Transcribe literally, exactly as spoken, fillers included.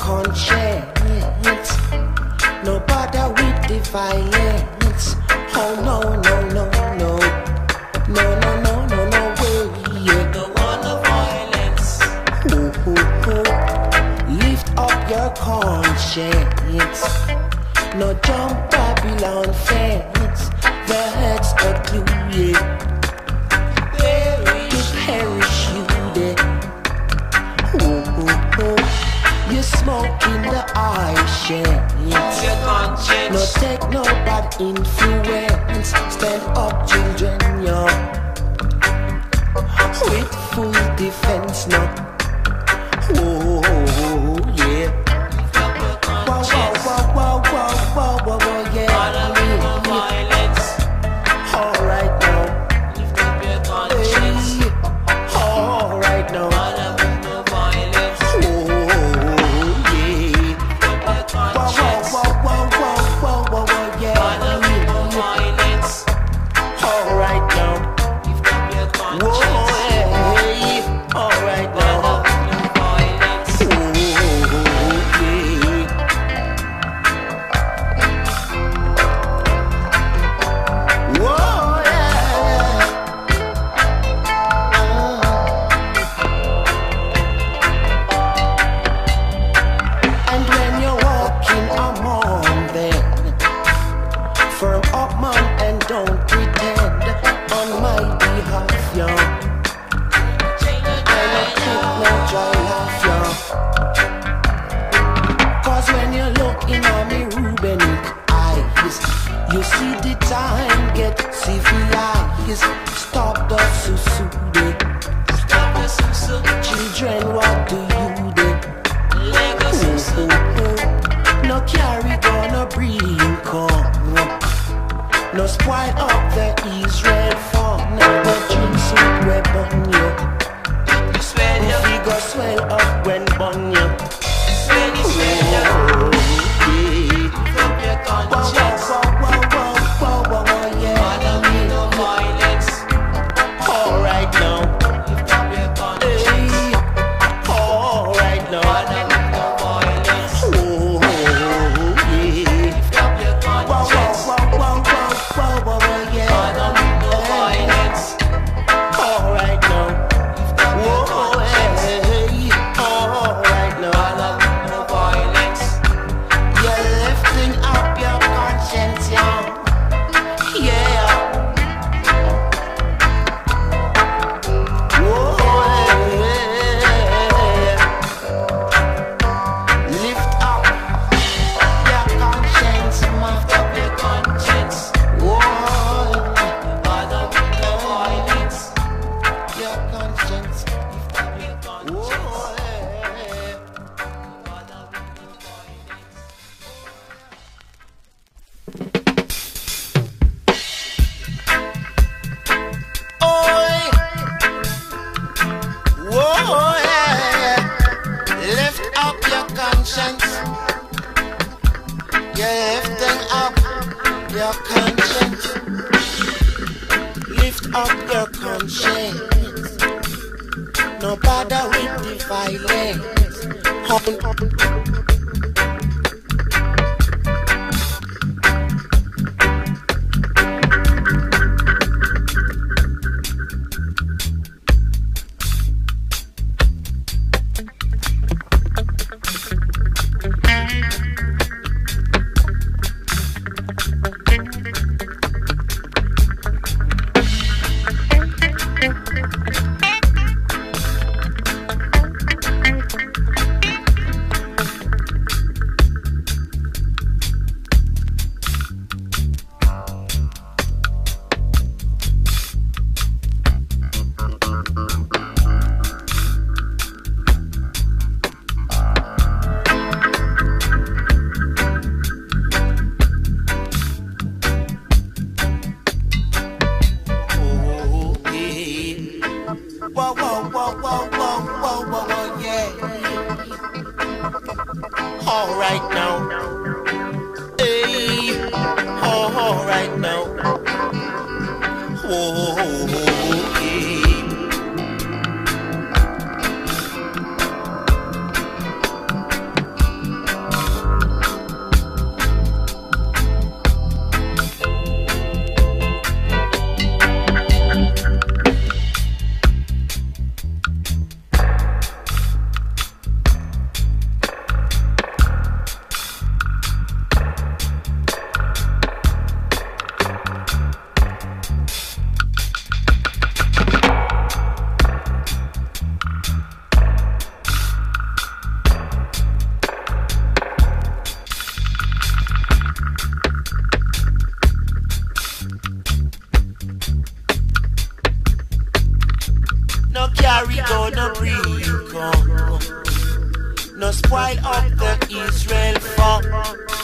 conscience. No bother with the violence. Oh no, no, no, no. No, no, no, no, no way. Yeah. No want no violence. Oh, oh, oh. Lift up your conscience. No jump Babylon fence. The heads are glued. To perish you there. Oh, oh, oh. You smoke in the eye shades. Your conscience. No take no bad influence. Stand up, children, yo. With full defense, no. Oh, yeah. Wow, wow, wow, wow, wow, wow, wow, wow, yeah. No violence. All right now. Lift up your conscience. Hey. All right now. No violence. Oh, yeah. Lift up your conscience. Wow, wow, wow, wow, wow, wow, yeah. No violence. All right now. Lift up your Whoa, conscience. hey. All right now. No violence. Oh, yeah. Whoa, yeah. Uh. And when you're walking among them, firm up, man, and don't pretend on my behalf, y'all. I don't take no joy off, y'all. Cause when you look in on me Rubenic eyes, you see the time get civilized. Stop the susude. Stop the susu. Children, what do you do? Lego susu. No carry gonna bring come. No spoil up the Israel fun. No drink soup weapon you. You swell If your, you go swell up when bun you. swell you, swell your. Lift up your conscience. No violence. All right now. Lift up your conscience. Hey. All right now. No violence. Oh, yeah. Lift up your conscience. No violence. All right now. Lift up your conscience. Hey. All right now. No violence. You're lifting up your conscience, yeah. Yeah. Whoa, yeah. Lift up your conscience, man. Lift up your conscience. Whoa, No violence. your conscience. Lift up your Whoa, conscience. yeah. Oi. Whoa, yeah. Lift up your conscience. You're lifting up your conscience. Lift up your conscience. No bother with the violence. Whoa, whoa, whoa, whoa, whoa, whoa, whoa, whoa, yeah. All right now. Hey, oh, all right now. Whoa, yeah. No carry go, no bring go. No spoil up the Israel fun.